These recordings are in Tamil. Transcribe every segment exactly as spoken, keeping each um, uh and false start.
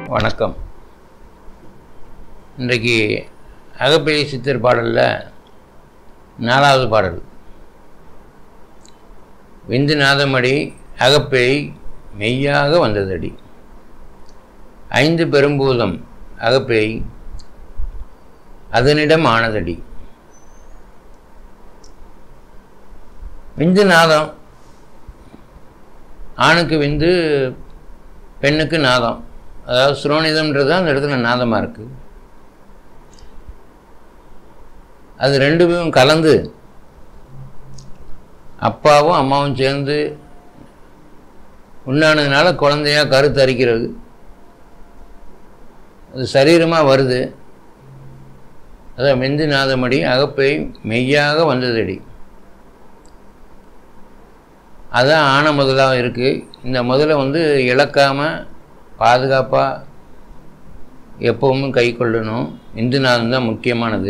வணக்கம். இன்றைக்கு அகப்பை சித்தர் பாடலில் நாலாவது பாடல். விந்து நாதமடி அகப்பை மெய்யாக வந்ததடி, ஐந்து பெரும்பூதம் அகப்பை அதனிடம் ஆனதடி. விந்து நாதம், ஆணுக்கு விந்து, பெண்ணுக்கு நாதம். அதாவது சுரோனிதம்ன்றது அந்த இடத்துல நாதமாக இருக்குது. அது ரெண்டுமே கலந்து அப்பாவும் அம்மாவும் சேர்ந்து உண்டானதுனால குழந்தையாக கருத்து அரிக்கிறது. அது சரீரமாக வருது. அதான் விந்து நாதமடி அகப்பை மெய்யாக வந்ததடி. அதுதான் ஆன முதலாக இருக்குது. இந்த முதலை வந்து இழக்காமல் பாதுகாப்பாக எப்பவும் கை கொள்ளணும். விந்து நாதம் தான் முக்கியமானது.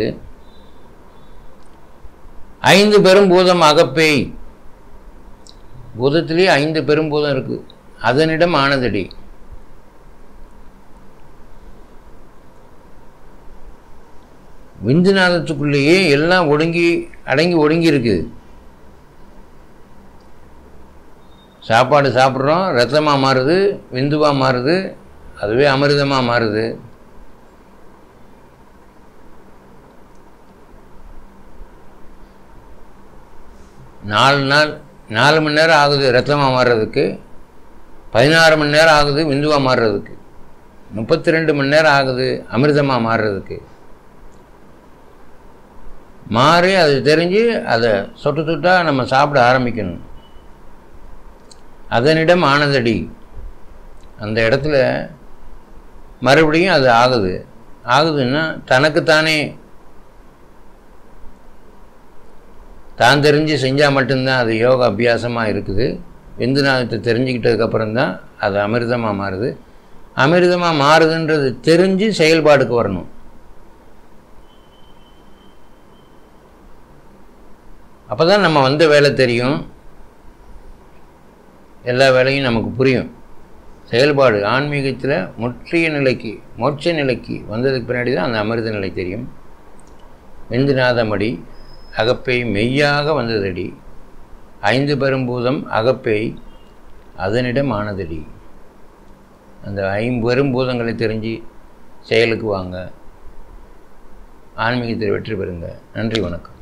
ஐந்து பெரும்பூதம் அகப்பை, பூதத்திலேயே ஐந்து பெரும்பூதம் இருக்குது. அதனிடம் ஆனதடி. விந்து நாதத்துக்குள்ளேயே எல்லாம் ஒடுங்கி அடங்கி ஒடுங்கி இருக்குது. சாப்பாடு சாப்பிட்றோம், ரத்தமாக மாறுது, விந்துவாக மாறுது, அதுவே அமிர்தமாக மாறுது. நாலு நாள் நாலு மணி நேரம் ஆகுது ரத்தமாக மாறுறதுக்கு, பதினாறு மணி நேரம் ஆகுது விந்துவாக மாறுறதுக்கு, முப்பத்தி ரெண்டு மணி நேரம் ஆகுது அமிர்தமாக மாறுறதுக்கு. மாறி அது தெரிஞ்சு அதை சொட்டு சொட்டாக நம்ம சாப்பிட ஆரம்பிக்கணும். அதனிடம் ஆனதடி. அந்த இடத்துல மறுபடியும் அது ஆகுது. ஆகுதுன்னா தனக்குத்தானே தான் தெரிஞ்சு செஞ்சால் மட்டும்தான் அது யோகா அபியாசமாக இருக்குது. விந்து நாதத்தை தெரிஞ்சுக்கிட்டதுக்கப்புறம்தான் அது அமிர்தமாக மாறுது. அமிர்தமாக மாறுதுன்றது தெரிஞ்சு செயல்பாடுக்கு வரணும். அப்போ தான் நம்ம வந்த வேலை தெரியும், எல்லா வேலையும் நமக்கு புரியும். செயல்பாடு ஆன்மீகத்தில் முற்றிய நிலைக்கு, மோட்ச நிலைக்கு வந்ததுக்கு பின்னாடி தான் அந்த அமிர்த நிலை தெரியும். விந்து நாதமடி அகப்பை மெய்யாக வந்ததடி, ஐந்து பெரும்பூதம் அகப்பை அதனிடம் ஆனதடி. அந்த ஐம்பெரும்பூதங்களை தெரிஞ்சு செயலுக்கு வாங்க. ஆன்மீகத்தில் வெற்றி பெறுங்க. நன்றி, வணக்கம்.